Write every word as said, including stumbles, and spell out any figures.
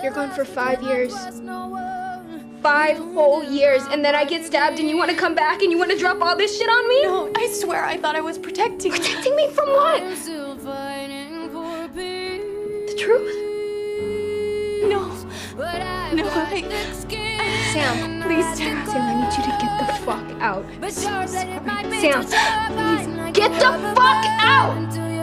You're gone for five years. Five whole years, and then I get stabbed and you want to come back and you want to drop all this shit on me? No, I swear I thought I was protecting you. Protecting me from what? The truth? No. No, I... Sam, Please, Tara. Sam, I need you to get the fuck out. Sam, please, get the fuck out!